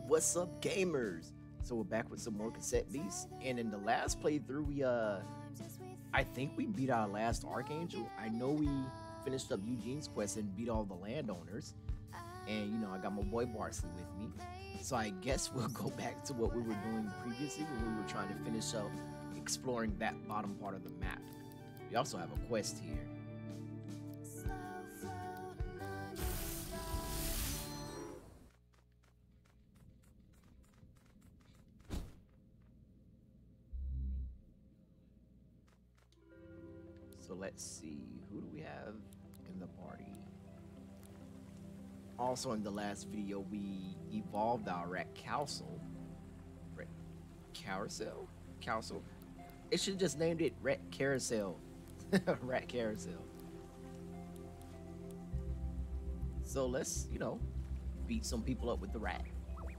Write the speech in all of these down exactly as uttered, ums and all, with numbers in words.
What's up, gamers? So we're back with some more Cassette Beasts, and in the last playthrough, we uh, I think we beat our last Archangel. I know we finished up Eugene's quest and beat all the landowners, and you know I got my boy Barsley with me. So I guess we'll go back to what we were doing previously when we were trying to finish up exploring that bottom part of the map. We also have a quest here. So let's see, who do we have in the party? Also in the last video, we evolved our rat Carousel. Rat Carousel? Carousel? It should have just named it Rat Carousel. Rat Carousel. So let's, you know, beat some people up with the rat.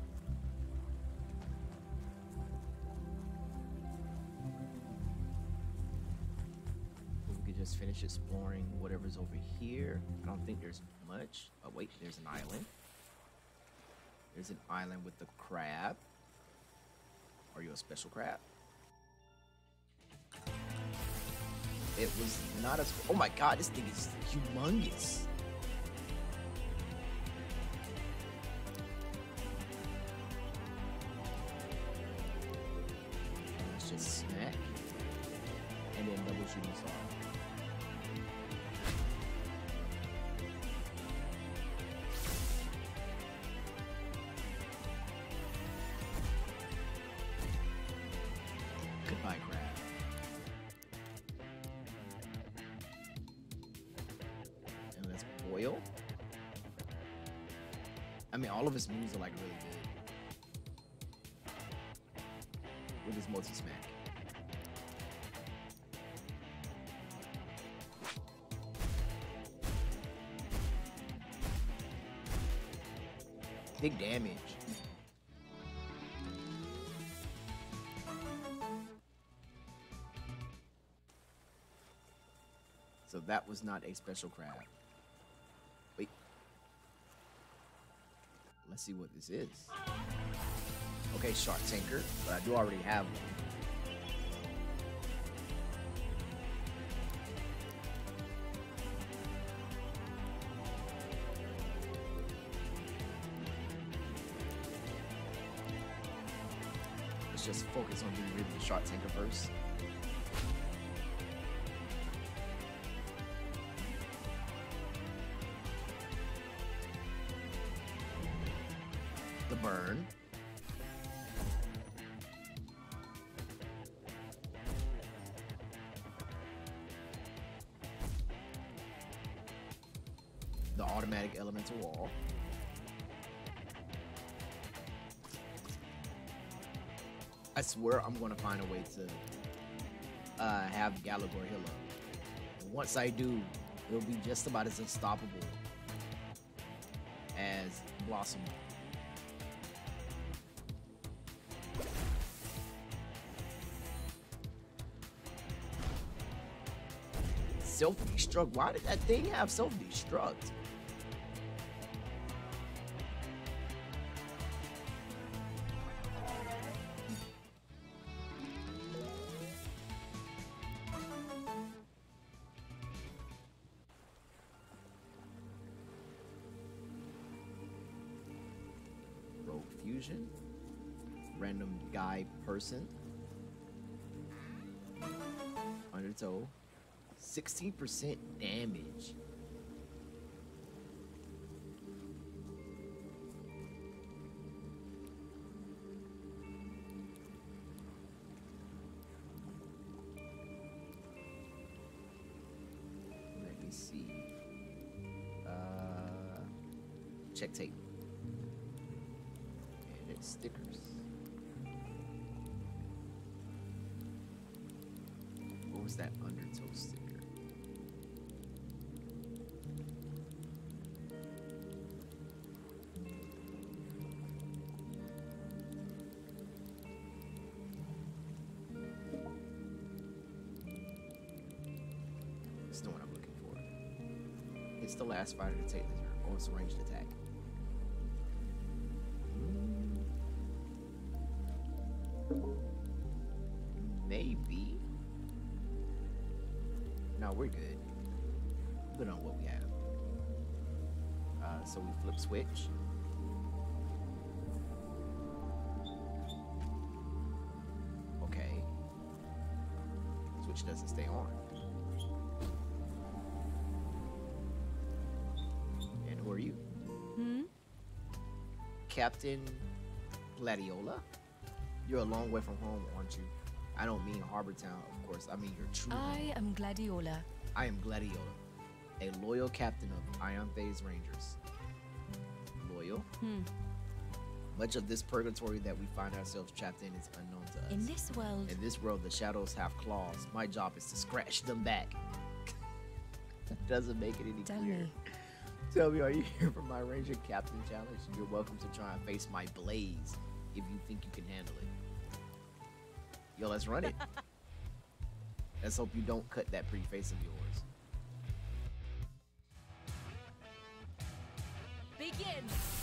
Just finish exploring whatever's over here. I don't think there's much. Oh wait, there's an island. There's an island with the crab. Are you a special crab? It was not as... Oh my god, this thing is humongous. Let's just smack. And then double shooting star. Goodbye, crab. And let's boil. I mean, all of his moves are like really good. With his multi-smack. Big damage. So that was not a special crab. Wait. Let's see what this is. Okay, Shark Tanker, but I do already have one. Let's just focus on getting rid of the Shark Tanker first. The burn. The automatic elemental wall. I swear I'm gonna find a way to uh, have Galagor heal up. And once I do, it'll be just about as unstoppable as Blossom. Self-destruct? Why did that thing have self-destruct? Rogue Fusion. Random guy person. Undertow. sixteen percent damage. Let me see. Uh, check tape. And it's stickers. What was that Undertow sticker? It's the one I'm looking for. It's the last fighter to take the turn. Oh, it's a ranged attack. Maybe. No, we're good. Good on what we have. Uh, so we flip switch. Okay. Switch doesn't stay on. And who are you? Hmm? Captain Gladiola? You're a long way from home, aren't you? I don't mean Harbor Town, of course. I mean your true home. I am Gladiola. I am Gladiola, a loyal captain of Ion Phase Rangers. Loyal? Hmm. Much of this purgatory that we find ourselves trapped in is unknown to us. In this world, In this world, the shadows have claws. My job is to scratch them back. That doesn't make it any tell clearer. me, Tell me, are you here for my Ranger Captain Challenge? You're welcome to try and face my blaze if you think you can handle it. Yo, let's run it. Let's hope you don't cut that pretty face of yours. begin!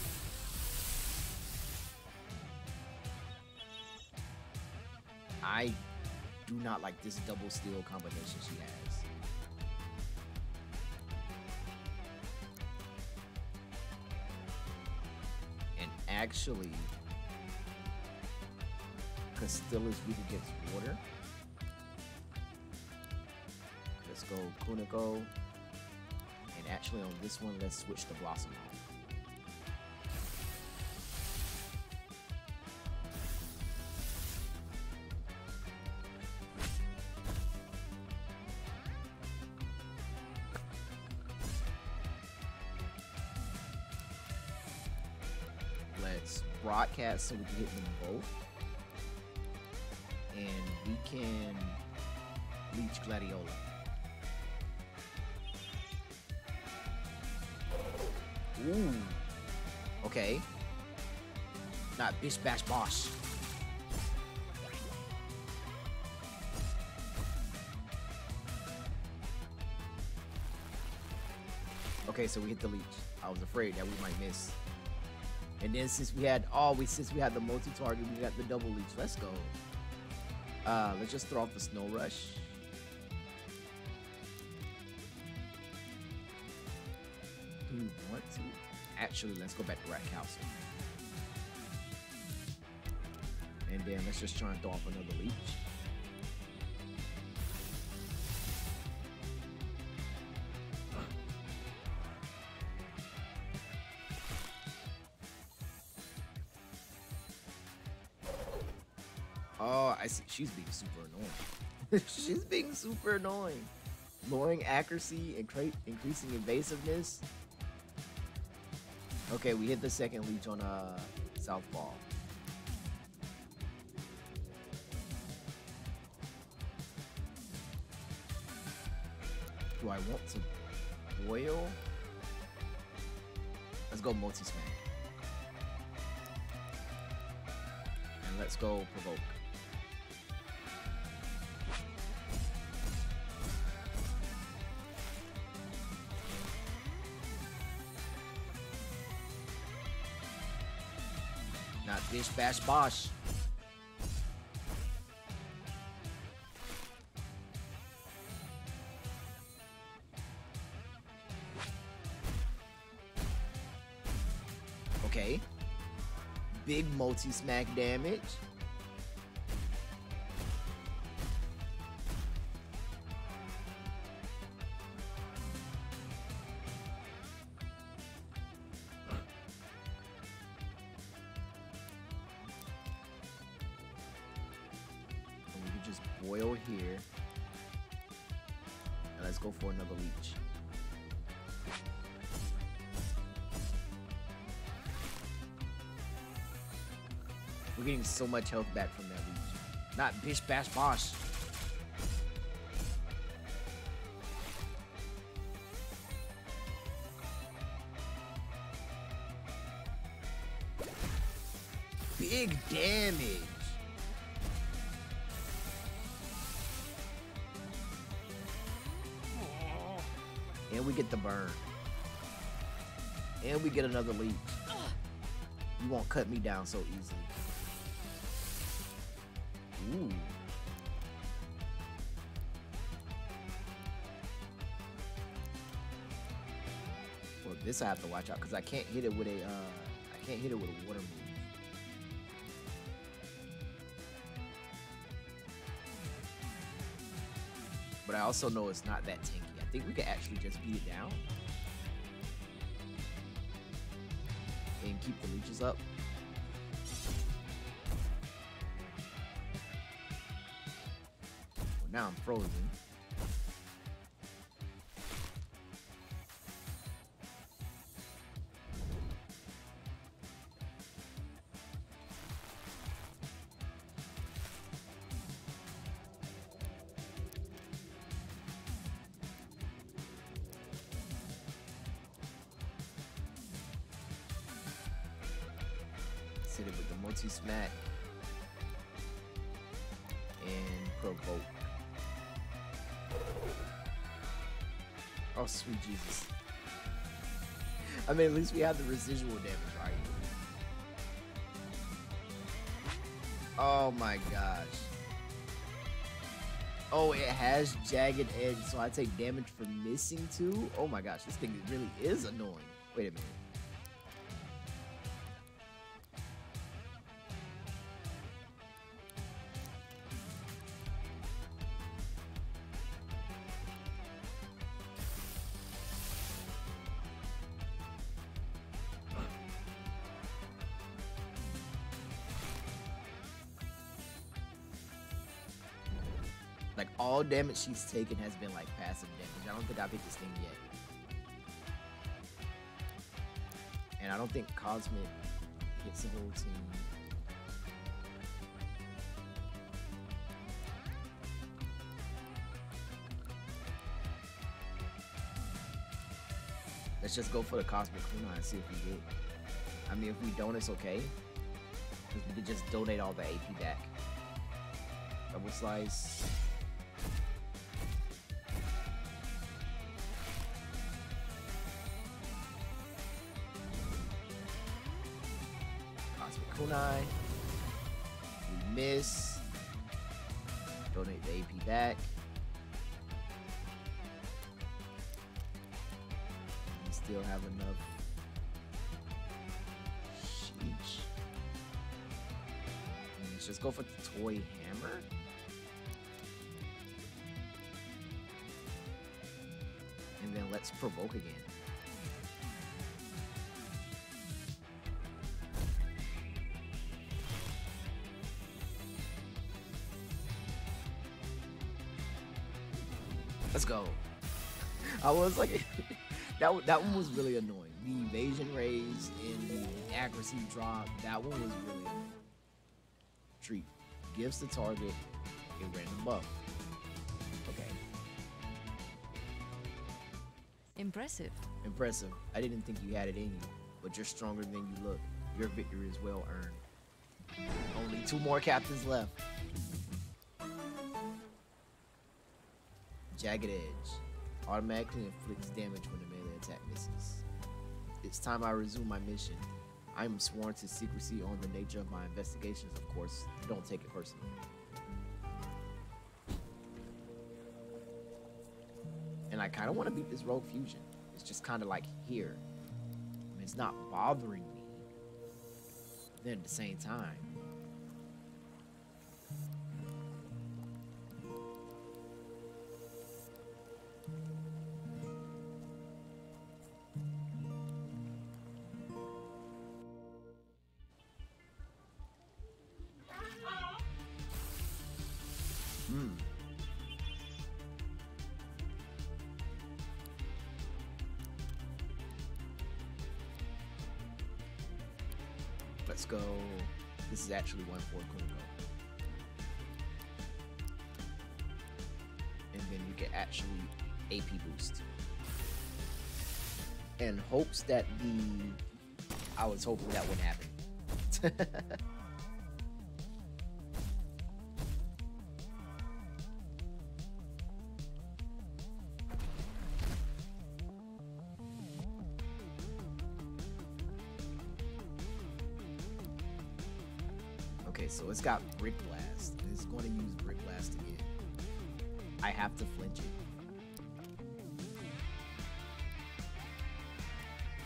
I do not like this double steel combination she has. And actually, Castilla's weak against water. Let's go Kuniko. And actually on this one, let's switch to Blossom. Let's broadcast so we can hit them both. And we can leech Gladiola. Ooh. Okay. Not bish bash bosh. Okay, so we hit the leech. I was afraid that we might miss. And then since we had oh we since we had the multi-target, we got the double leech. Let's go. Uh let's just throw off the snow rush. Do we want to? Actually, let's go back to Rat Castle. And then let's just try and throw off another leech. Oh, I see. She's being super annoying. She's being super annoying. Lowering accuracy and cra- increasing evasiveness. Okay, we hit the second leech on uh Southpaw. Do I want to boil? Let's go multi-smack. And let's go provoke. Not bish bash bosh. Okay. Big multi-smack damage. And we can just boil here. And let's go for another leech. We're getting so much health back from that leech. Not bish bash bosh. Big damage. And we get the burn. And we get another leech. You won't cut me down so easily. Ooh. This I have to watch out because I can't hit it with a uh, I can't hit it with a water move. But I also know it's not that tanky. I think we could actually just beat it down and keep the leeches up. Well, now I'm frozen. Hit it with the multi-smack and provoke. Oh, sweet Jesus. I mean, at least we have the residual damage, right? Oh my gosh. Oh, it has jagged edge, so I take damage for missing too? Oh my gosh, this thing really is annoying. Wait a minute. Like, all damage she's taken has been like passive damage. I don't think I've hit this thing yet. And I don't think Cosmic hits the whole team. Let's just go for the Cosmic Kunai and see if we get. I mean, if we don't, it's okay. Because we could just donate all the A P back. Double slice. Kunai. We miss. Donate the A P back. We still have enough. Sheesh. Let's just go for the toy hammer. And then let's provoke again. Let's go. I was like, that, that one was really annoying. The evasion raise and the accuracy drop, that one was really annoying. Treat. Gives the target a random buff. Okay. Impressive. Impressive. I didn't think you had it in you, but you're stronger than you look. Your victory is well earned. Only two more captains left. Jagged Edge. Automatically inflicts damage when the melee attack misses. It's time I resume my mission. I am sworn to secrecy on the nature of my investigations, of course. Don't take it personally. And I kind of want to beat this Rogue Fusion. It's just kind of like here. I mean, it's not bothering me. But then at the same time, Hmm. Let's go. This is actually one for Kuniko. And then you can actually A P boost. In hopes that the... I was hoping that would happen. Okay, so it's got Brick Blast. It's going to use Brick Blast again. I have to flinch it.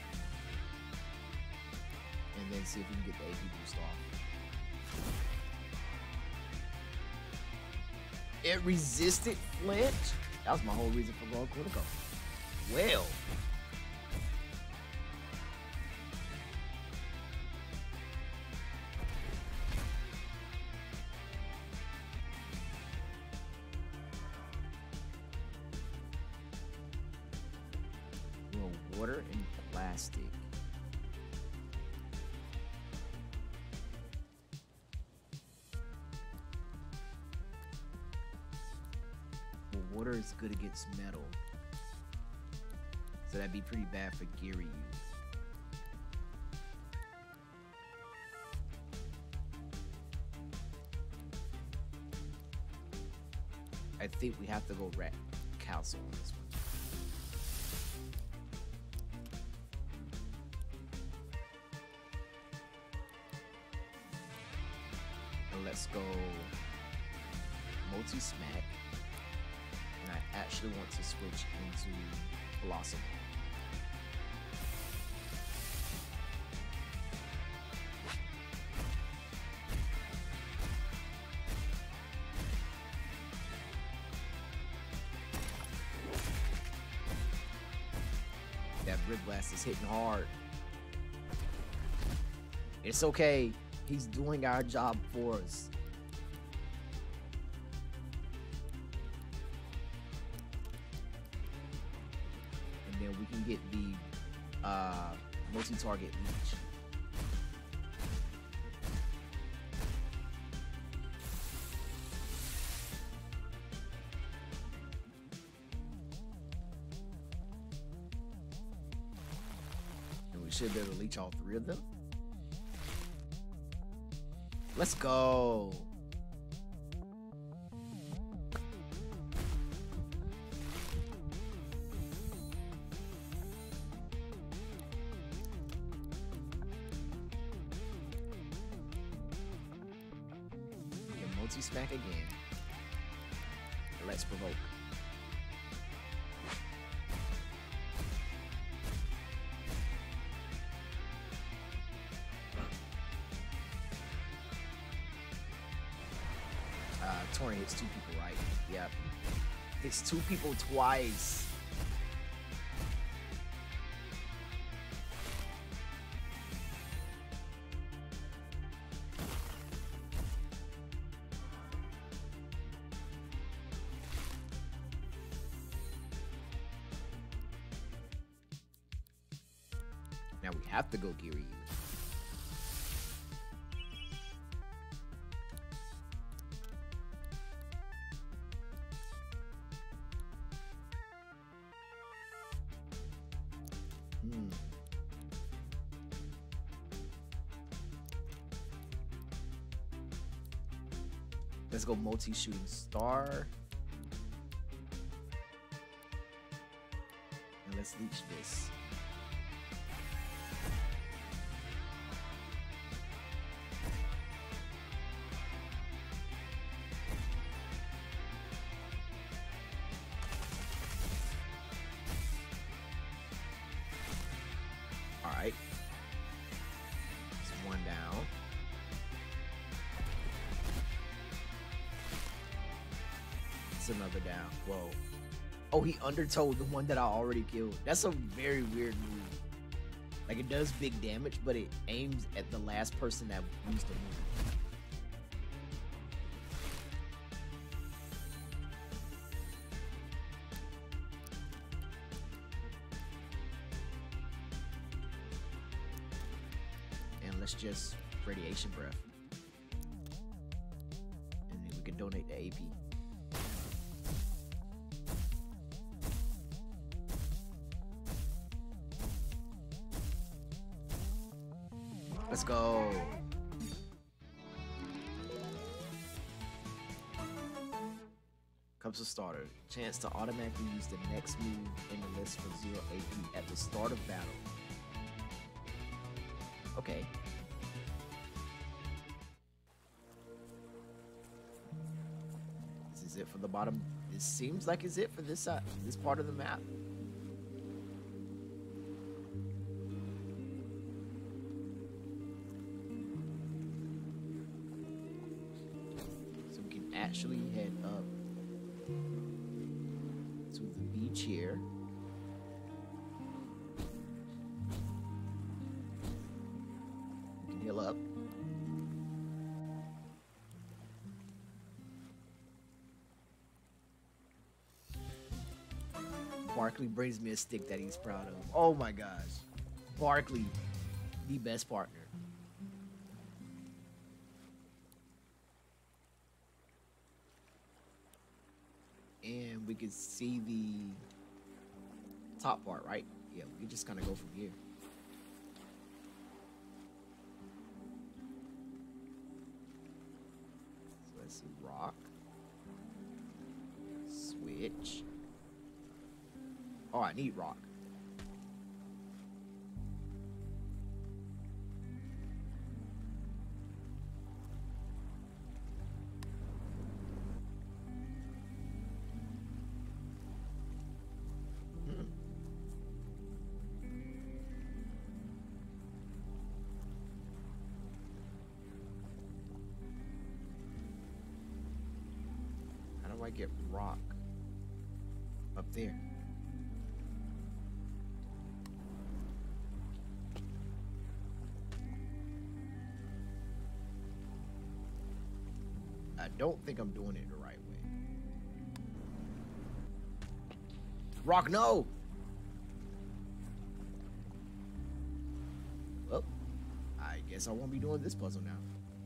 and then see if we can get the A P boost off. It resisted flinch. That was my whole reason for going critical. Well. Well, water and plastic. Well, water is good against metal. So that'd be pretty bad for Giryu. I think we have to go Rat Castle on this one. And let's go multi-smack. And I actually want to switch into Blossom. That Brick Blast is hitting hard. It's okay. He's doing our job for us. And then we can get the uh, multi-target leech. And we should be able to leech all three of them. Let's go. Multi-smack again. And let's provoke. Uh, Tori hits two people, right? Yep. Hits two people twice. Now we have to go Giryu. Hmm. Let's go multi-shooting star. And let's leech this. Alright. It's one down. It's another down. Whoa. Oh, he undertoed the one that I already killed. That's a very weird move. Like, it does big damage, but it aims at the last person that used the move. Let's just radiation breath, and then we can donate the A P. Let's go. Comes a starter. Chance to automatically use the next move in the list for zero A P at the start of battle. Okay. This is it for the bottom. This seems like it's it for this side, this part of the map. naturally head up to the beach here. We can heal up. Barkley brings me a stick that he's proud of. Oh my gosh. Barkley, the best partner. And we can see the top part, right? Yeah, we can just kind of go from here. So let's see, rock. Switch. Oh, I need rock. Hmm. How do I get rock up there? I don't think I'm doing it the right way. Rock, no! Well, I guess I won't be doing this puzzle now.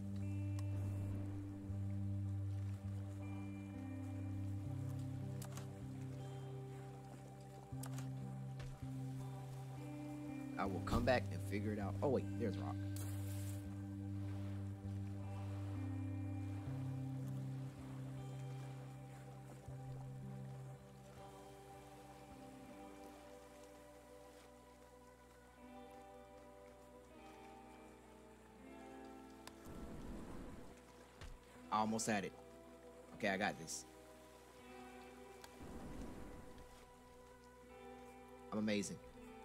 I will come back and figure it out. Oh wait, there's rock. I almost had it. Okay, I got this. I'm amazing.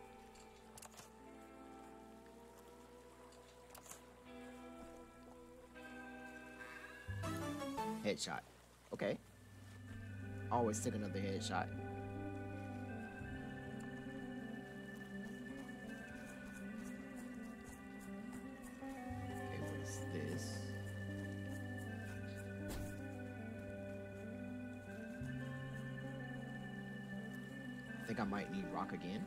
Headshot. Okay. Always take another headshot. Okay, what is this? I think I might need rock again.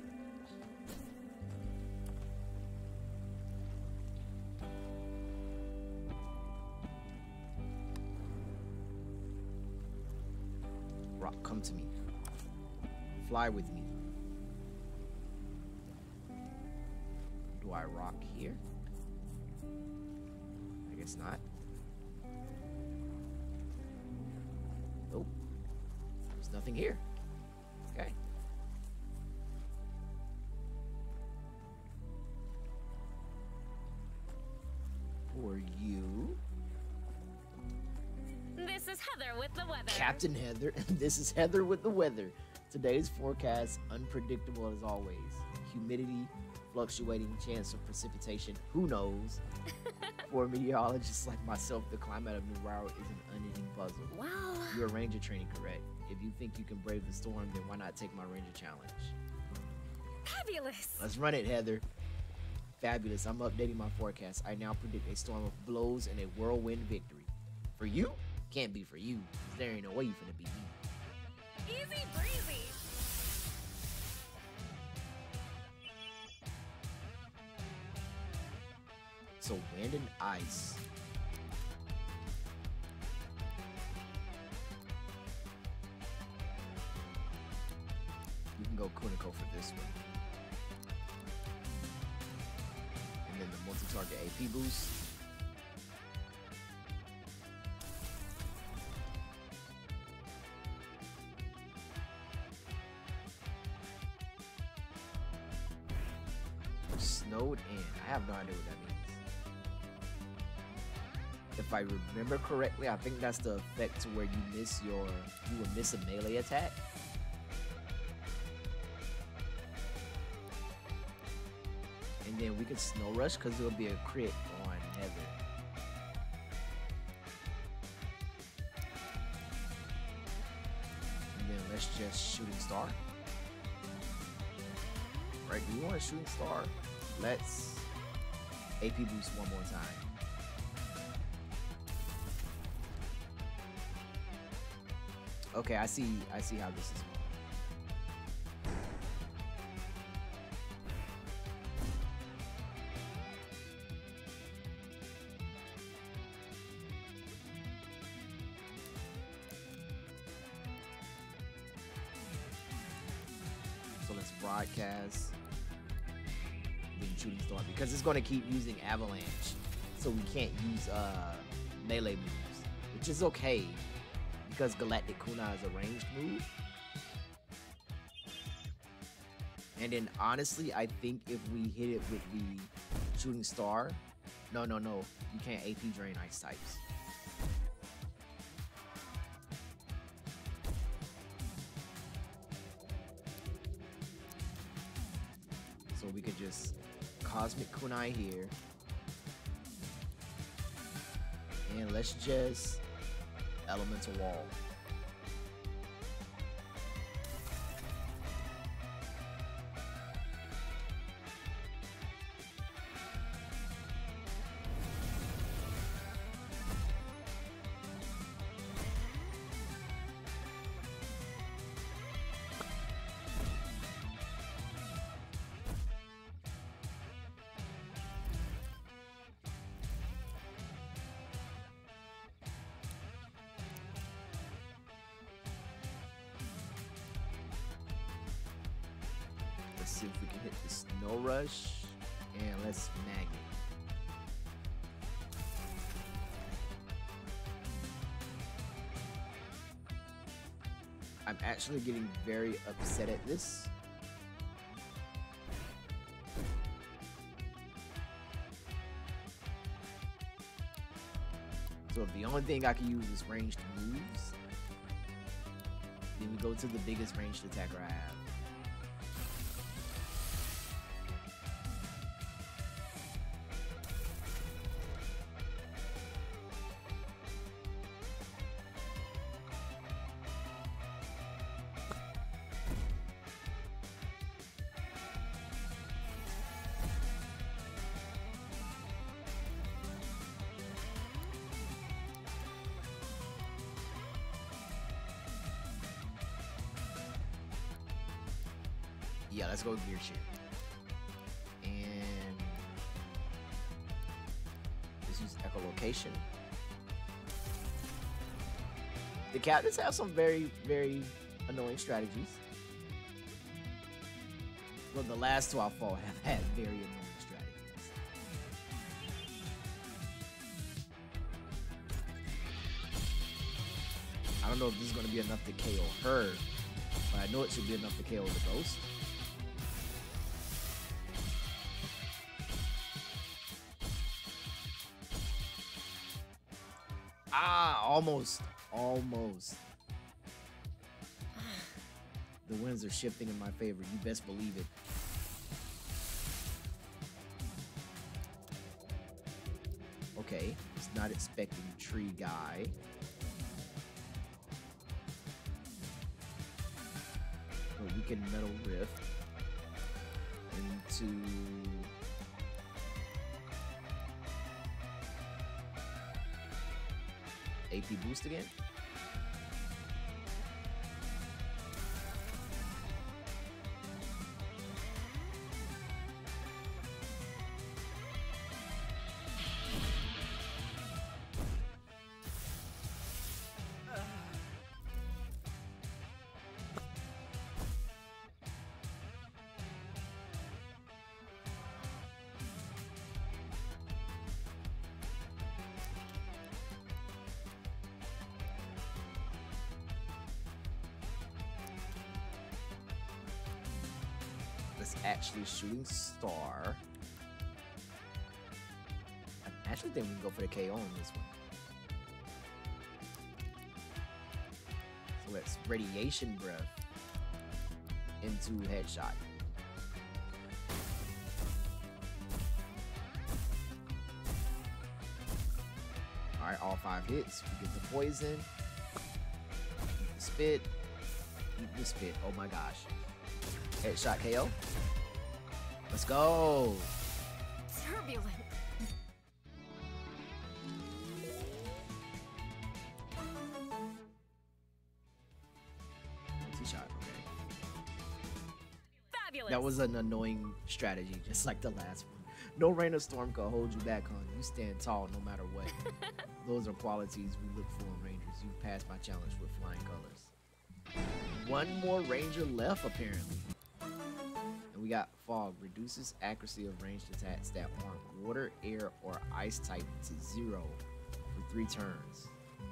Rock, come to me. Fly with me. Do I rock here? I guess not. Nope. There's nothing here. Okay. For you. This is Heather with the weather. Captain Heather. This is Heather with the weather. Today's forecast, unpredictable as always. Humidity, fluctuating chance of precipitation. Who knows? For meteorologists like myself, the climate of New Rao is an unending puzzle. Well, You're a ranger training, correct? If you think you can brave the storm, then why not take my ranger challenge? fabulous. Let's run it, Heather. Fabulous. I'm updating my forecast. I now predict a storm of blows and a whirlwind victory. For you? Can't be for you. There ain't no way you finna beat me. Easy breezy. So wind and ice. You can go Kuniko for this one. And then the multi-target A P boost. Snowed in. I have no idea what that means. If I remember correctly, I think that's the effect to where you miss your, you will miss a melee attack. And then we could snow rush because it'll be a crit on Heather. just shooting star. Right? Do you want a shooting star? Let's A P boost one more time. Okay, I see. I see how this is going. So let's broadcast the shooting star because it's going to keep using avalanche, so we can't use uh, melee moves, which is okay. Because Galactic Kunai is a ranged move. And then honestly, I think if we hit it with the shooting star, no, no, no, you can't A P drain ice types. So we could just Cosmic Kunai here. And let's just Elemental Wall. Let's see if we can hit the Snow Rush, and let's mag it. I'm actually getting very upset at this. So if the only thing I can use is ranged moves, then we go to the biggest ranged attacker I have. Yeah, let's go Gear Shield. And let's use echolocation. The captains have some very, very annoying strategies. Well, the last two I fought have had very annoying strategies. I don't know if this is going to be enough to K O her, but I know it should be enough to K O the ghost. Ah, almost, almost. The winds are shifting in my favor. You best believe it. Okay, it's not expecting tree guy. But we can Metal Rift into A P boost again. Actually shooting star. I actually think we can go for the K O on this one. So let's radiation breath into headshot. Alright, all five hits. We get the poison, the spit, Eat the spit. Oh my gosh. Headshot K O. Let's go. Turbulent. Multi-shot, okay. Fabulous. That was an annoying strategy, just like the last one. No rain or storm can hold you back, hon. You stand tall no matter what. Those are qualities we look for in Rangers. You passed my challenge with flying colors. One more Ranger left, apparently. And we got Fog. Reduces accuracy of ranged attacks that aren't water, air, or ice type to zero for three turns.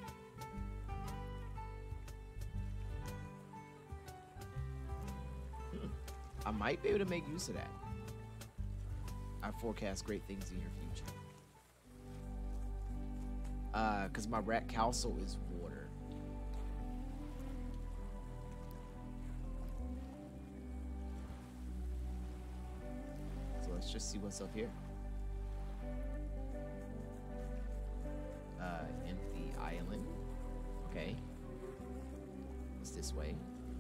Hmm. I might be able to make use of that. I forecast great things in your future. Uh, cause my rat Calso is water. So let's just see what's up here. Uh, empty island. Okay. It's this way.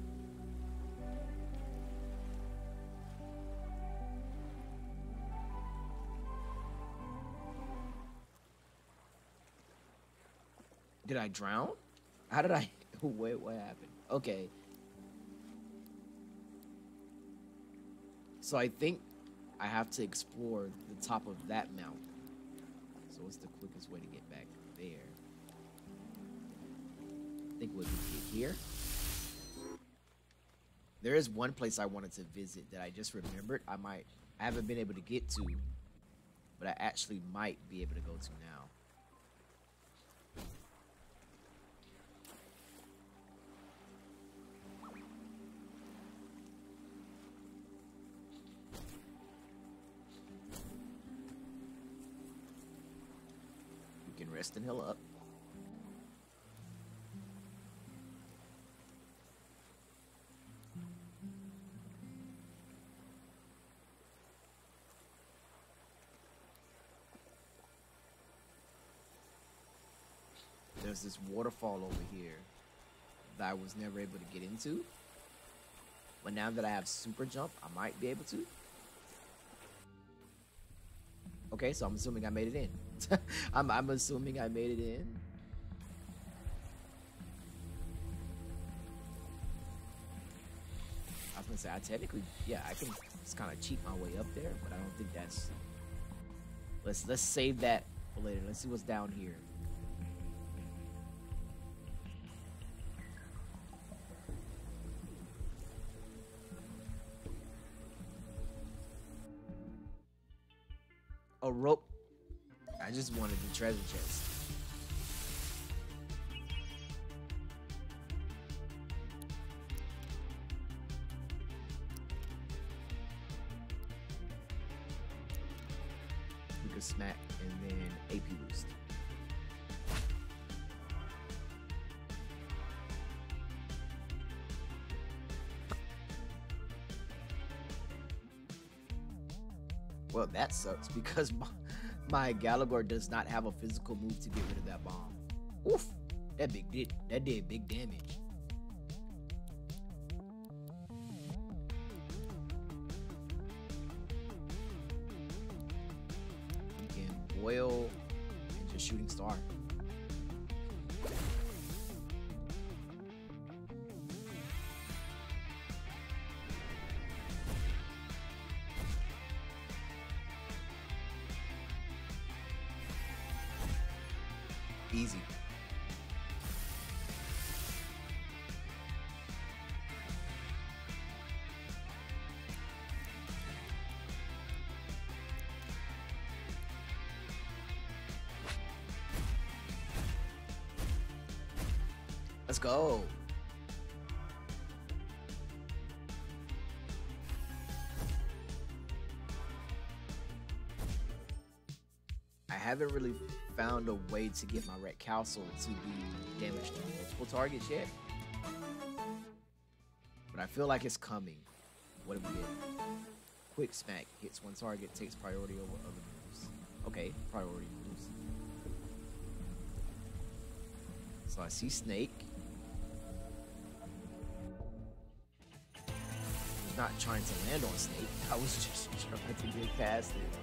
Did I drown? How did I? Wait, what happened? Okay. So I think I have to explore the top of that mountain. So what's the quickest way to get back there? I think we'll get here. There is one place I wanted to visit that I just remembered. I might, I haven't been able to get to, but I actually might be able to go to now. Rest and heal up. There's this waterfall over here that I was never able to get into. But now that I have super jump, I might be able to. Okay, so I'm assuming I made it in. I'm, I'm assuming I made it in. I was gonna say, I technically, yeah, I can just kind of cheat my way up there, but I don't think that's. Let's let's save that for later. Let's see what's down here. A rope. I just wanted the treasure chest. We could smack and then A P boost. Well, that sucks because my, my Galagor does not have a physical move to get rid of that bomb. Oof, that big did that did big damage. You can boil and just shooting star. Easy. Let's go. I haven't really found a way to get my Ret Calcil to be damaged to multiple targets yet. But I feel like it's coming. What do we get? Quick smack. Hits one target, takes priority over other moves. Okay, priority moves. So I see Snake. was not trying to land on Snake. I was just trying to get past it.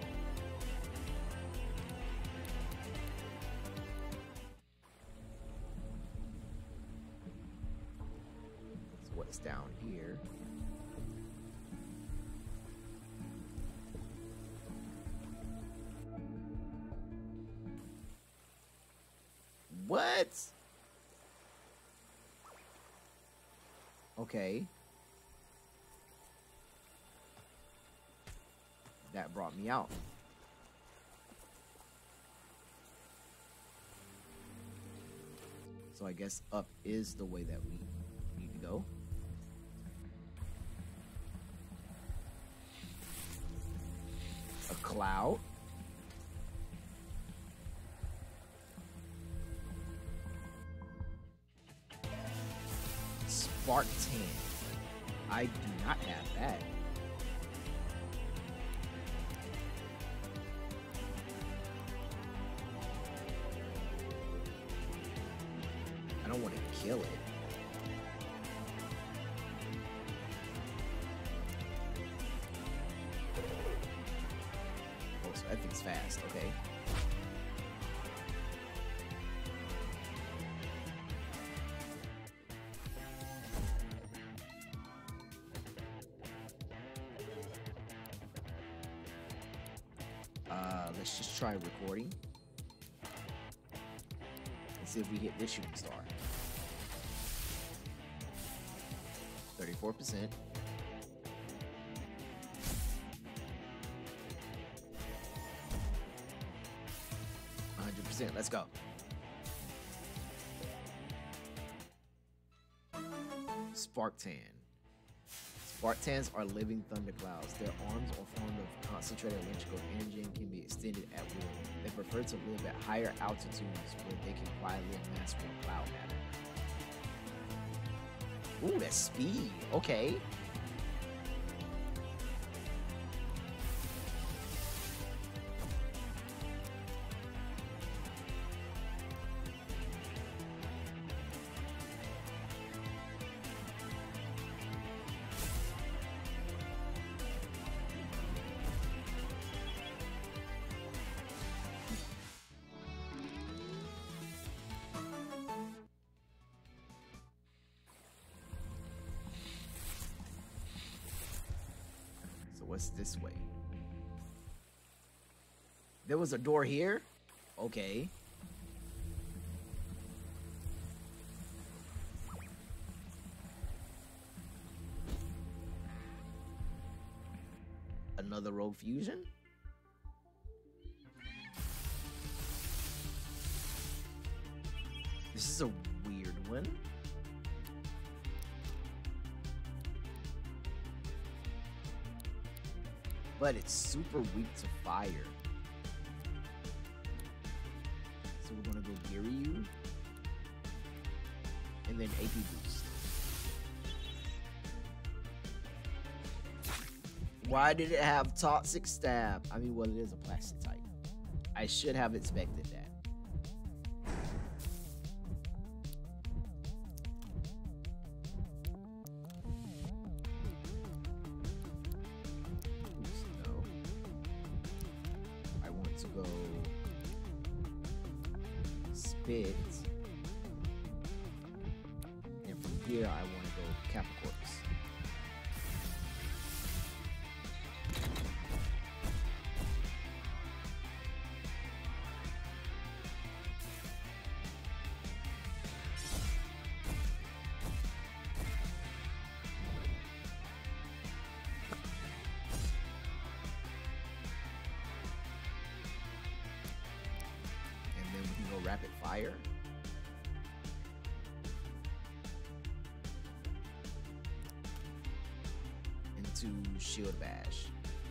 So what's down here? What? Okay. That brought me out. So I guess up is the way that we need to go. A cloud. Spartan. I do not have that. I don't want to kill it. Oh, so that thing's fast. Okay. Uh, let's just try recording. Let's see if we hit this shooting star. thirty-four percent. one hundred percent. Let's go. Spartan. Spartans are living thunderclouds. Their arms are formed of concentrated electrical energy and can be extended at will. They prefer to live at higher altitudes where they can quietly amass more cloud matter. Ooh, that's speed. Okay. What's this way? There was a door here? Okay. Another rogue fusion? This is a weird one. But it's super weak to fire. So we're gonna go Giryu. And then A P boost. Why did it have toxic stab? I mean, well, it is a plastic type. I should have expected that. Go spit, and from here I want to go Capricorns. Rapid fire. Into shield bash.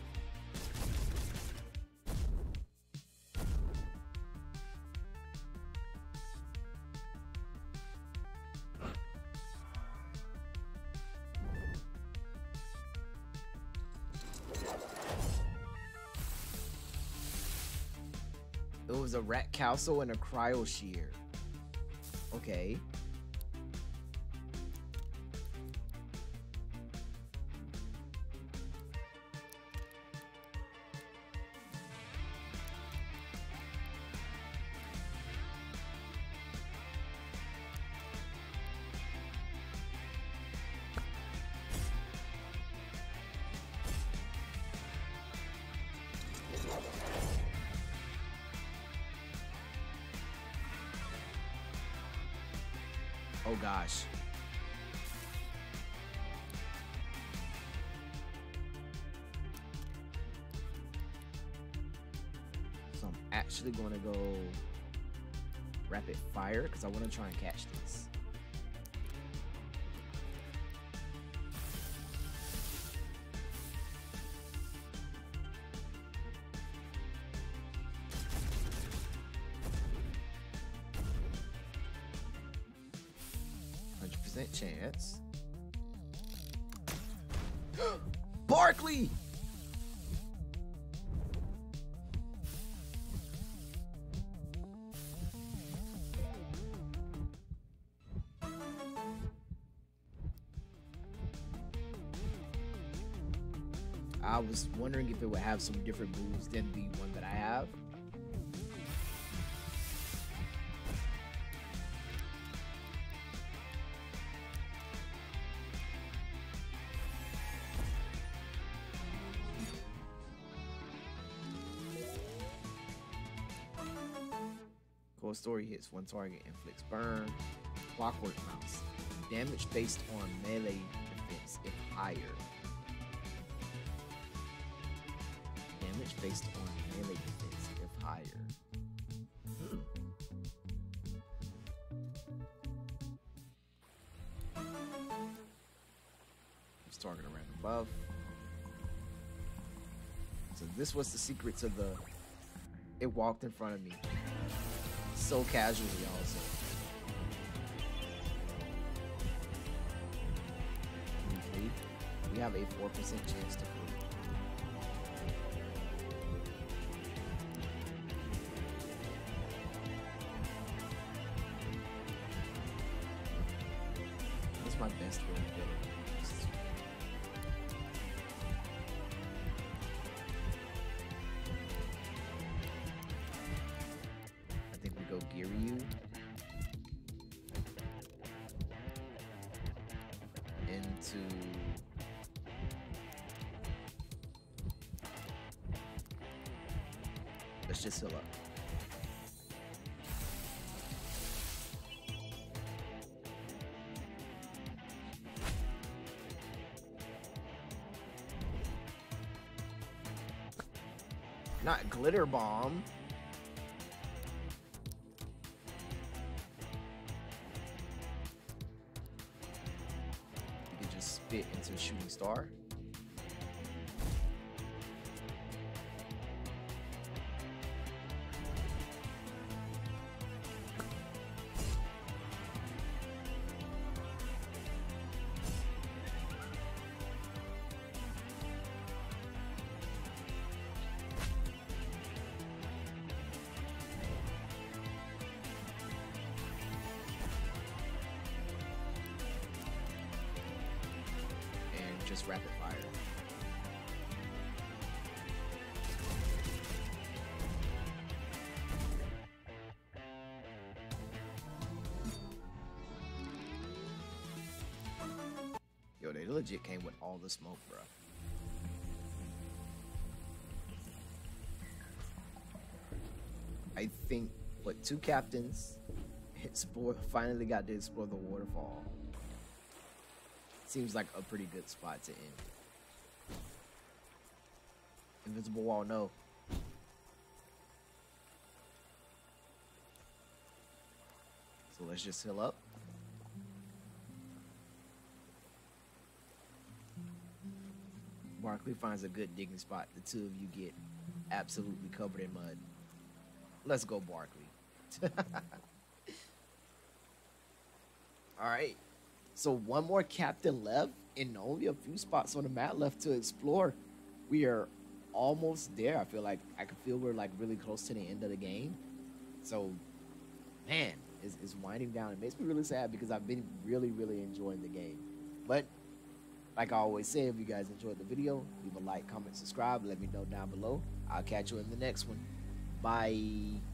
It was a rat calso and a cryo shear. Okay. Oh gosh. So I'm actually going to go rapid fire because I want to try and catch this. one hundred percent chance. Barkley! I was wondering if it would have some different moves than the one that I have. Cold Story hits one target, inflicts burn. Clockwork Mouse. Damage based on melee defense if higher. Damage based on melee defense if higher. Hmm. Let's target a random buff. So this was the secret to the... It walked in front of me. So casually also. We flee. We have a four percent chance to flee. That's my best way to get it. Giryu into let's just heal up. Not glitter bomb. Spit into a shooting star. Just rapid fire. Yo, they legit came with all the smoke, bro. I think, what, two captains explore, finally got to explore the waterfall. Seems like a pretty good spot to end. Invisible wall, no. So let's just heal up. Barkley finds a good digging spot. The two of you get absolutely covered in mud. Let's go, Barkley. All right. So one more captain left and only a few spots on the map left to explore. We are almost there. I feel like I can feel we're like really close to the end of the game. So, man, it's, it's winding down. It makes me really sad because I've been really, really enjoying the game. But like I always say, if you guys enjoyed the video, leave a like, comment, subscribe. Let me know down below. I'll catch you in the next one. Bye.